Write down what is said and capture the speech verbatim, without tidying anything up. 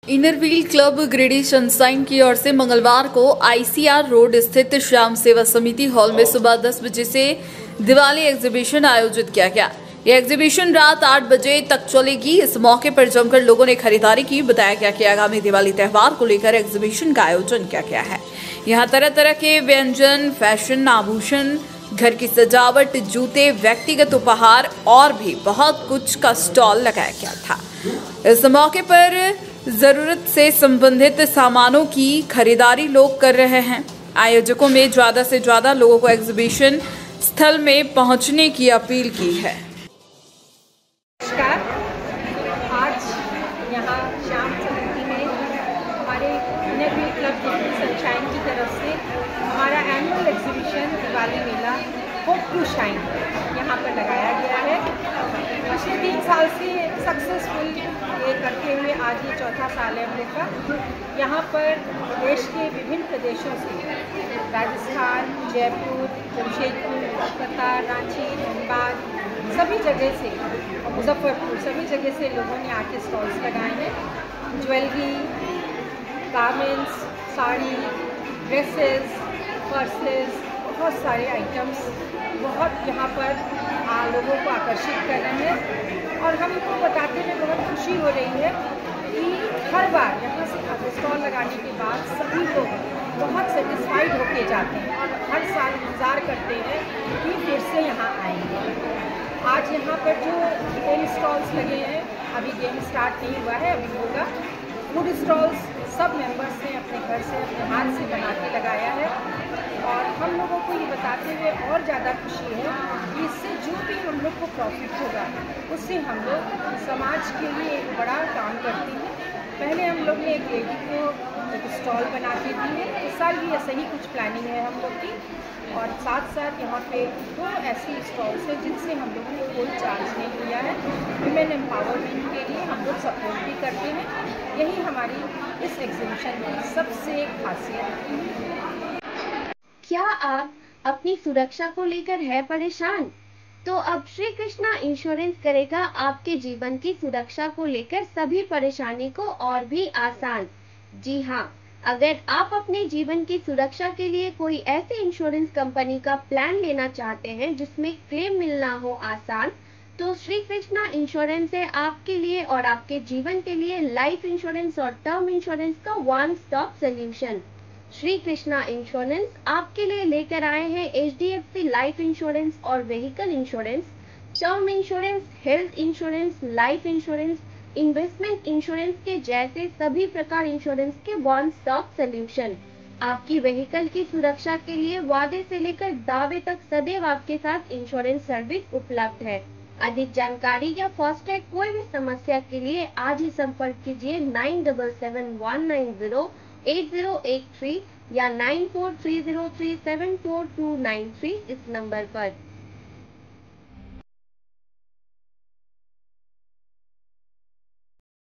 Inner Wheel Club Giridih Sunshine की ओर से मंगलवार को आईसीआर रोड स्थित श्याम सेवा समिति हॉल में सुबह दस बजे से दिवाली एग्जीबिशन आयोजित किया गया। यह एग्जीबिशन रात आठ बजे तक चलेगी। इस मौके पर जमकर लोगों ने खरीदारी की। बताया गया कि आगामी दिवाली त्यौहार को लेकर एग्जीबिशन का आयोजन किया गया है। यहाँ तरह तरह के व्यंजन, फैशन, आभूषण, घर की सजावट, जूते, व्यक्तिगत उपहार और भी बहुत कुछ का स्टॉल लगाया गया था। इस मौके पर जरूरत से संबंधित सामानों की खरीदारी लोग कर रहे हैं। आयोजकों में ज्यादा से ज्यादा लोगों को एग्जीबिशन स्थल में पहुंचने की अपील की है। नमस्कार, आज यहाँ श्याम समिति में हमारे Inner Wheel Club Giridih Sunshine की तरफ से हमारा एनुअल एग्जीबिशन दिवाली मेला होप टू शाइन यहाँ पर लगाया गया है। पिछले तीन साल से सक्सेसफुल ये करते हुए आज ये चौथा साल है हम लोग का। यहाँ पर देश के विभिन्न प्रदेशों से, राजस्थान, जयपुर, जमशेदपुर, कोलकाता, रांची, धनबाद, सभी जगह से, मुजफ्फरपुर, सभी जगह से लोगों ने आके स्टॉल्स लगाए हैं। Jewellery, garments, sari, dresses, purses, बहुत सारे आइटम्स बहुत यहाँ पर आ, लोगों को आकर्षित कर रहे हैं। और हमको बताते हुए बहुत खुशी हो रही है कि हर बार यहाँ से स्टॉल लगाने के बाद सभी लोग बहुत सेटिस्फाइड होके जाते हैं और हर साल इंतज़ार करते हैं कि फिर से यहाँ आएंगे। आज यहाँ पर जो गेम स्टॉल्स लगे हैं, अभी गेम स्टार्ट नहीं हुआ है, अभी होगा। फूड स्टॉल्स सब मेंबर्स ने अपने घर से, अपने हाथ से बना के लगाया है। और हम लोगों को ये बताते हुए और ज़्यादा खुशी है कि इससे जो भी हम लोग को प्रॉफिट होगा उससे हम लोग समाज के लिए एक बड़ा काम करते हैं। पहले हम लोग ने एक लेडी को एक स्टॉल बना के दी है। इस साल भी ऐसा ही कुछ प्लानिंग है हम लोग की। और साथ साथ यहाँ पे दो ऐसी स्टॉल्स हैं जिनसे हम लोगों ने कोई चार्ज नहीं लिया है। वुमेन एम्पावरमेंट के लिए हम लोग सपोर्ट भी करते हैं। यही हमारी इस एग्जीबिशन की सबसे खासियत है। क्या आप अपनी सुरक्षा को लेकर है परेशान? तो अब श्री कृष्णा इंश्योरेंस करेगा आपके जीवन की सुरक्षा को लेकर सभी परेशानी को और भी आसान। जी हाँ, अगर आप अपने जीवन की सुरक्षा के लिए कोई ऐसे इंश्योरेंस कंपनी का प्लान लेना चाहते हैं जिसमें क्लेम मिलना हो आसान, तो श्री कृष्णा इंश्योरेंस है आपके लिए और आपके जीवन के लिए लाइफ इंश्योरेंस और टर्म इंश्योरेंस का one stop solution. Shri Krishna Insurance आपके लिए लेकर आए हैं H D F C life insurance और vehicle insurance, term insurance, health insurance, life insurance, investment insurance के जैसे सभी प्रकार इंश्योरेंस के वन स्टॉप सोल्यूशन। आपकी व्हीकल की सुरक्षा के लिए वादे से लेकर दावे तक सदैव आपके साथ इंश्योरेंस सर्विस उपलब्ध है। अधिक जानकारी या फास्टैग कोई भी समस्या के लिए आज ही संपर्क कीजिए nine seven seven one nine zero eight zero eight three या nine four three zero three seven four two nine three इस नंबर पर।